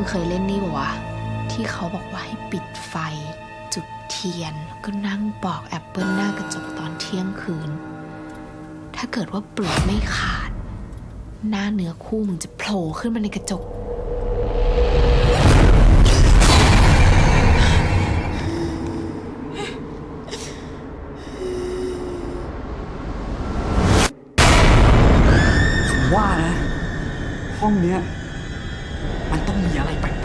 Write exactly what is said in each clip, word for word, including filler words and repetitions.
เคยเล่นนี่ปะวะที่เขาบอกว่าให้ปิดไฟจุดเทียนก็นั่งปอกแอปเปิลหน้ากระจกตอนเที่ยงคืนถ้าเกิดว่าเปลือกไม่ขาดหน้าเนื้อคู่มึงจะโผล่ขึ้นมาในกระจกว่านะห้องเนี้ยมันต้องมีอะไรแปลก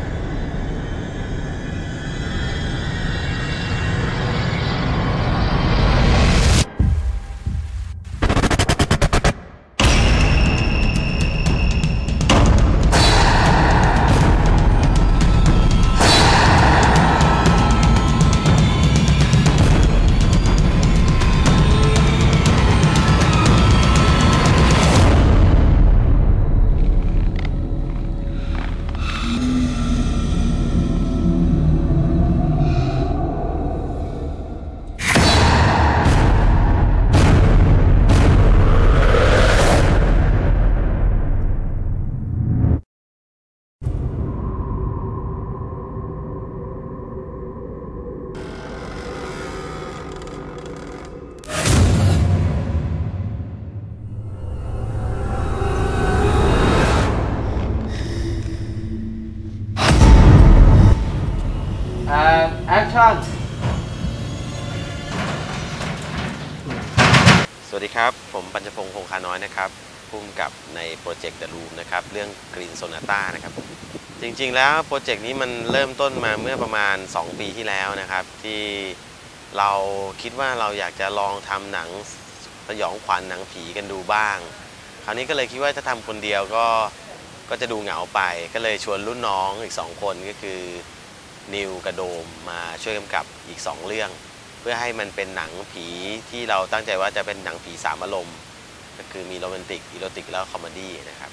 สวัสดีครับผมปัญจพงษ์คงคาน้อยนะครับผู้กำกับในโปรเจกต์ The Room นะครับเรื่อง Green Sonata นะครับจริงๆแล้วโปรเจกต์นี้มันเริ่มต้นมาเมื่อประมาณสองปีที่แล้วนะครับที่เราคิดว่าเราอยากจะลองทำหนังสยองขวัญหนังผีกันดูบ้างคราวนี้ก็เลยคิดว่าถ้าทำคนเดียวก็ก็จะดูเหงาไปก็เลยชวนรุ่นน้องอีกสองคนก็คือนิวกับโดมมาช่วยกำกับอีกสองเรื่องเพื่อให้มันเป็นหนังผีที่เราตั้งใจว่าจะเป็นหนังผีสามอารมณ์ก็คือมีโรแมนติกอีโรติกแล้วคอมเมดี้นะครับ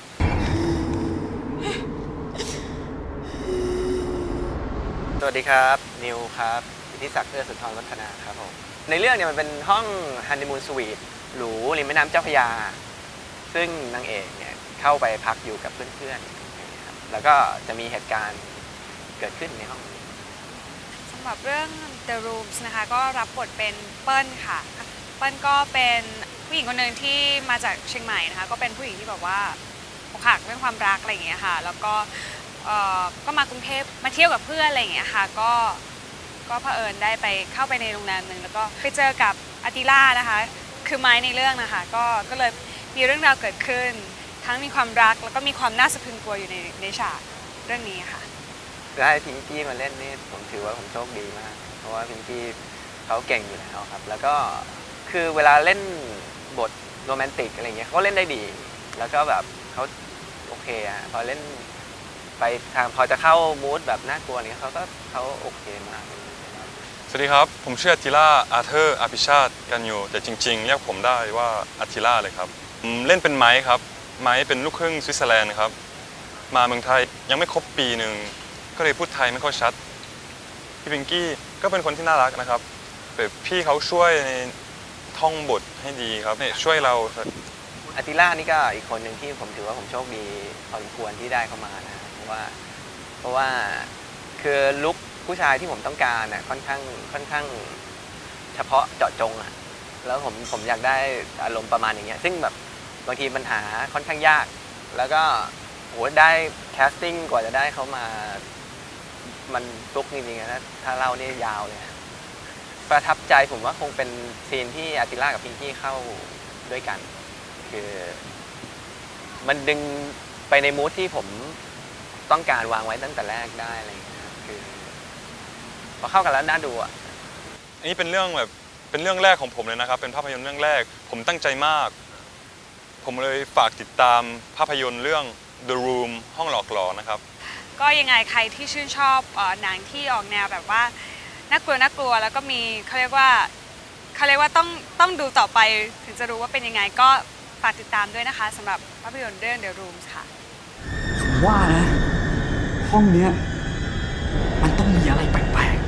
สวัสดีครับนิวครับอิทธิศักดิ์เอื้อสุนทรวัฒนาครับผมในเรื่องเนี่ยมันเป็นห้องฮันนีมูนสวีทหรูริมแม่น้ำเจ้าพระยาซึ่งนางเอกเนี่ยเข้าไปพักอยู่กับเพื่อนๆแล้วก็จะมีเหตุการณ์เกิดขึ้นในห้องนี้สำหรับเรื่อง The Rooms นะคะก็รับบทเป็นเปิ้ลค่ะเปิ้ลก็เป็นผู้หญิงคนหนึ่งที่มาจากเชียงใหม่นะคะก็เป็นผู้หญิงที่แบบว่าอกหักเรื่องความรักอะไรอย่างเงี้ยค่ะแล้วก็ก็มากรุงเทพมาเที่ยวกับเพื่อนอะไรอย่างเงี้ยค่ะก็ก็เผอิญได้ไปเข้าไปในโรงแรมหนึ่งแล้วก็ไปเจอกับอาติล่านะคะคือไม้ในเรื่องนะคะก็ก็เลยมีเรื่องราวเกิดขึ้นทั้งมีความรักแล้วก็มีความน่าสะพรึงกลัวอยู่ในในฉากเรื่องนี้ค่ะได้พิงกี้มาเล่นนี่ผมถือว่าผมโชคดีมากเพราะว่าพิงกี้เขาเก่งอยู่แล้วครับแล้วก็คือเวลาเล่นบทโรแมนติกอะไรเงี้ยเขาเล่นได้ดีแล้วก็แบบเขาโอเคอะพอเล่นไปทางพอจะเข้ามูดแบบน่ากลัวนี่เขาก็เขาโอเคมากสวัสดีครับผมชื่ออาติล่าอาเธอร์อาภิชาติกันอยู่แต่จริงๆเรียกผมได้ว่าอาติล่าเลยครับเล่นเป็นไม้ครับไม้เป็นลูกครึ่งสวิตเซอร์แลนด์ครับมาเมืองไทยยังไม่ครบปีหนึ่งก็เลยพูดไทยไม่ค่อยชัดพี่พิงกี้ก็เป็นคนที่น่ารักนะครับแต่พี่เขาช่วยในท่องบทให้ดีครับช่วยเราอาติล่านี่ก็อีกคนหนึ่งที่ผมถือว่าผมโชคดีพอสมควรที่ได้เข้ามานะเพราะว่าเพราะว่าคือลุคผู้ชายที่ผมต้องการน่ะค่อนข้างค่อนข้างเฉพาะเจาะจงอ่ะแล้วผมผมอยากได้อารมณ์ประมาณอย่างเงี้ยซึ่งแบบบางทีปัญหาค่อนข้างยากแล้วก็โหได้แคสติ้งกว่าจะได้เขามามันลุกจริงๆนะถ้าเล่านี่ยาวเลยประทับใจผมว่าคงเป็นซีนที่อาติล่ากับพิงกี้เข้าด้วยกันคือมันดึงไปในมูดที่ผมต้องการวางไว้ตั้งแต่แรกได้อะไรอย่างเงี้ยคือพอเข้ากันแล้วน่าดูอ่ะอันนี้เป็นเรื่องแบบเป็นเรื่องแรกของผมเลยนะครับเป็นภาพยนตร์เรื่องแรกผมตั้งใจมากผมเลยฝากติดตามภาพยนตร์เรื่อง The Room ห้องหลอกหลอนนะครับก็ยังไงใครที่ชื่นชอบหนังที่ออกแนวแบบว่าน่ากลัวน่ากลัวแล้วก็มีเขาเรียกว่าเขาเรียกว่าต้องต้องดูต่อไปถึงจะรู้ว่าเป็นยังไงก็ฝากติดตามด้วยนะคะสำหรับภาพยนตร์เรื่อง The Rooms ค่ะว่านะห้องเนี้ยมันต้องมีอะไรแปลก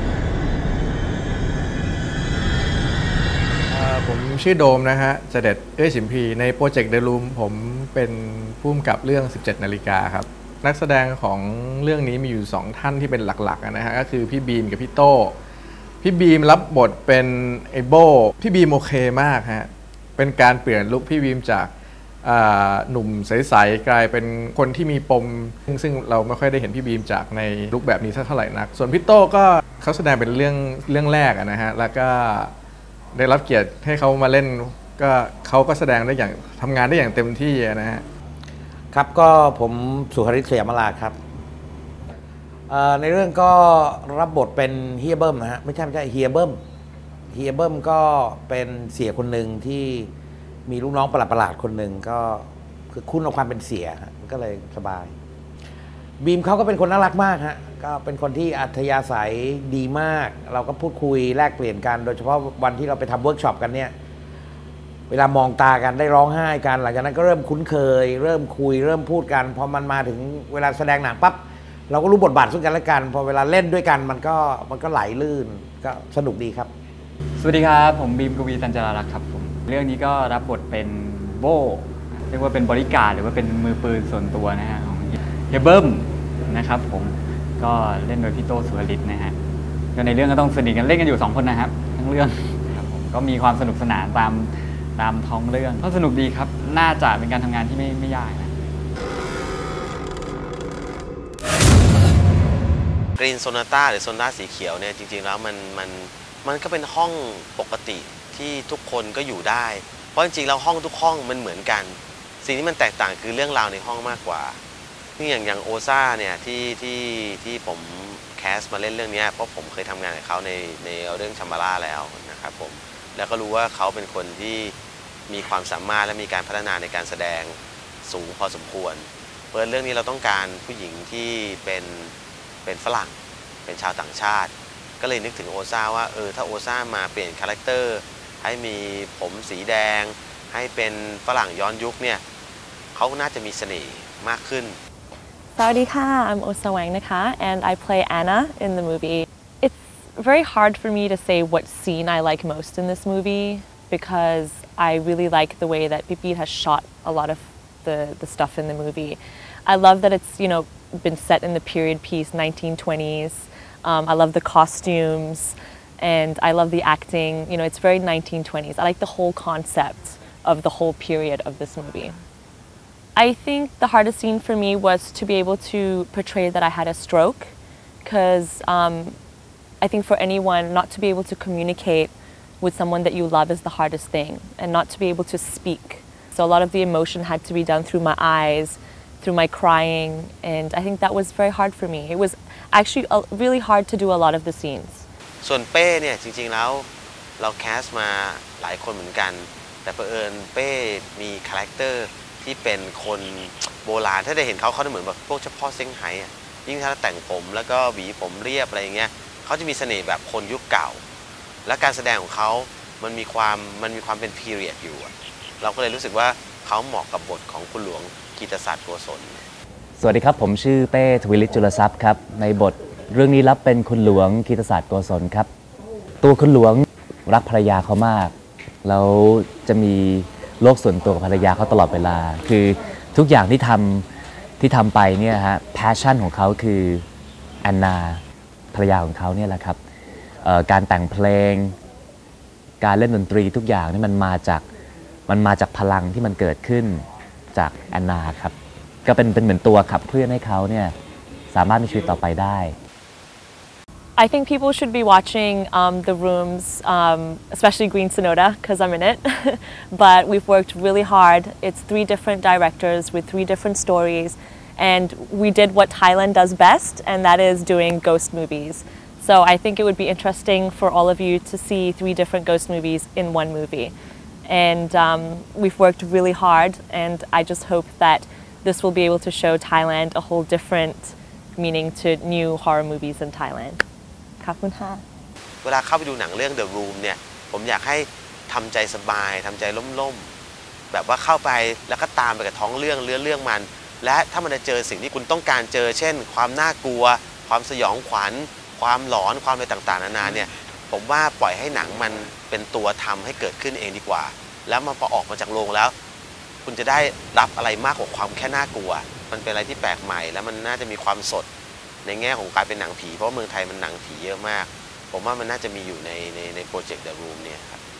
ๆผมชื่อโดมนะฮะเสด็จเอ้ยสิมพีในโปรเจกต์ The Room ผมเป็นผู้กำกับเรื่องสิบเจ็ดนาฬิกาครับนักแสดงของเรื่องนี้มีอยู่สองท่านที่เป็นหลักๆนะฮะก็คือพี่บีมกับพี่โต้พี่บีมรับบทเป็นไอโบพี่บีมโอเคมากฮะเป็นการเปลี่ยนลุคพี่บีมจากหนุ่มใสๆกลายเป็นคนที่มีปมซึ่งเราไม่ค่อยได้เห็นพี่บีมจากในลุคแบบนี้สักเท่าไหร่นักส่วนพี่โต้ก็เขาแสดงเป็นเรื่องเรื่องแรกนะฮะแล้วก็ได้รับเกียรติให้เขามาเล่นก็เขาก็แสดงได้อย่างทำงานได้อย่างเต็มที่นะฮะครับก็ผมสุหฤทธิ์สยามราชครับในเรื่องก็รับบทเป็นเฮียเบิ้มนะฮะไม่ใช่ไม่ใช่เฮียเบิ้มเฮียเบิ้มก็เป็นเสียคนหนึ่งที่มีลูกน้องประหลาดๆคนหนึ่งก็คือคุ้นกับความเป็นเสียก็เลยสบายบีมเขาก็เป็นคนน่ารักมากฮะก็เป็นคนที่อัธยาศัยดีมากเราก็พูดคุยแลกเปลี่ยนกันโดยเฉพาะวันที่เราไปทำเวิร์กช็อปกันเนี่ยเวลามองตากันได้ร้องไห้กันหลังจากนั้นก็เริ่มคุ้นเคยเริ่มคุยเริ่มพูดกันพอมันมาถึงเวลาแสดงหนังปั๊บเราก็รู้บทบาทซึ่งกันและกันพอเวลาเล่นด้วยกันมันก็มันก็ไหลลื่นก็สนุกดีครับสวัสดีครับผมบีมกวีตันจารารักษ์ครับผมเรื่องนี้ก็รับบทเป็นโบเรียกว่าเป็นบริการหรือว่าเป็นมือปืนส่วนตัวนะฮะของเฮียเบิ้มนะครับผมก็เล่นโดยพี่โต้สุวริตนะฮะก็ในเรื่องก็ต้องสนิทกันเล่นกันอยู่สองคนนะครับทั้งเรื่องครับผมก็มีความสนุกสนานตามตามท้องเรื่องก็สนุกดีครับน่าจะเป็นการทำงานที่ไม่ไม่ยากนะกรีนโซนาต้าหรือโซนาต้าสีเขียวเนี่ยจริงๆแล้วมันมันมันก็เป็นห้องปกติที่ทุกคนก็อยู่ได้เพราะจริงๆแล้วห้องทุกห้องมันเหมือนกันสิ่งที่มันแตกต่างคือเรื่องราวในห้องมากกว่านี่อย่างอย่างโอซ่าเนี่ยที่ที่ที่ผมแคสมาเล่นเรื่องนี้เพราะผมเคยทำงานกับเขาในในเรื่องชัมบาร่าแล้วนะครับผมแล้วก็รู้ว่าเขาเป็นคนที่มีความสามารถและมีการพัฒนาในการแสดงสูงพอสมควรเพราะเรื่องนี้เราต้องการผู้หญิงที่เป็นเป็นฝรั่งเป็นชาวต่างชาติก็เลยนึกถึงโอซ่าว่าเออถ้าโอซ่ามาเปลี่ยนคาแรคเตอร์ให้มีผมสีแดงให้เป็นฝรั่งย้อนยุคเนี่ยเขาน่าจะมีเสน่ห์มากขึ้น Sawadika, I'm Osa Wang Naka and I play Anna in the movie. It's very hard for me to say what scene I like most in this movie because I really like the way that Pipit has shot a lot of the, the stuff in the movie. I love that it's, you know, been set in the period piece nineteen twenties. Um, I love the costumes and I love the acting. You know, it's very nineteen twenties. I like the whole concept of the whole period of this movie. I think the hardest scene for me was to be able to portray that I had a stroke because um, I think for anyone not to be able to communicate with someone that you love is the hardest thing and not to be able to speak. So a lot of the emotion had to be done through my eyes, through my crying, and I think that was very hard for me. It was actually really hard to do a lot of the scenes. ส่วนเป้เนี่ยจริงๆแล้วเราแคสมาหลายคนเหมือนกันแต่เผอิญเป้มีคาแรคเตอร์ที่เป็นคนโบราณถ้าได้เห็นเขาเขาจะเหมือนแบบพวกเฉพาะเซี่ยงไฮ้ยิ่งถ้าแต่งผมแล้วก็หวีผมเรียบอะไรอย่างเงี้ยเขาจะมีเสน่ห์แบบคนยุคเก่าและการแสดงของเขามันมีความมันมีความเป็นพีเรียดอยู่เราก็เลยรู้สึกว่าเขาเหมาะกับบทของคุณหลวงกีตศักดิ์โกศลสวัสดีครับผมชื่อเป้ทวิลิตจุลทรัพย์ครับในบทเรื่องนี้รับเป็นคุณหลวงกีตศักดิ์โกศลครับตัวคุณหลวงรักภรรยาเขามากแล้วจะมีโลกส่วนตัวกับภรรยาเขาตลอดเวลาคือทุกอย่างที่ทำที่ทำไปเนี่ยฮะ passion ของเขาคือแอนนาภรรยาของเขาเนี่ยแหละครับการแต่งเพลงการเล่นดนตรีทุกอย่างนี่มันมาจากมันมาจากพลังที่มันเกิดขึ้นจากแอนนาครับก็เป็นเป็นเหมือนตัวขับเคลื่อนให้เขาเนี่ยสามารถมีชีวิตต่อไปได้ I think people should be watching um, The Rooms, um, especially Green Sonoda, because I'm in it. But we've worked really hard. It's three different directors with three different stories. And we did what Thailand does best, and that is doing ghost movies. So I think it would be interesting for all of you to see three different ghost movies in one movie. And um, we've worked really hard, and I just hope that this will be able to show Thailand a whole different meaning to new horror movies in Thailand.ขอบคุณค่ะเวลาเข้าไปดูหนังเรื่อง The Room เนี่ยผมอยากให้ทำใจสบายทำใจล่มๆแบบว่าเข้าไปแล้วก็ตามไปกับท้องเรื่องเรื่องเรื่องมันและถ้ามันจะเจอสิ่งที่คุณต้องการเจอเช่นความน่ากลัวความสยองขวัญความหลอนความอะไรต่างๆนานาเนี่ยผมว่าปล่อยให้หนังมันเป็นตัวทำให้เกิดขึ้นเองดีกว่าแล้วมาพอออกมาจากโรงแล้วคุณจะได้รับอะไรมากกว่าความแค่น่ากลัวมันเป็นอะไรที่แปลกใหม่แล้วมันน่าจะมีความสดในแง่ของการเป็นหนังผีเพราะว่าเมืองไทยมันหนังผีเยอะมากผมว่ามันน่าจะมีอยู่ในในในโปรเจกต์ The Room เนี่ยครับ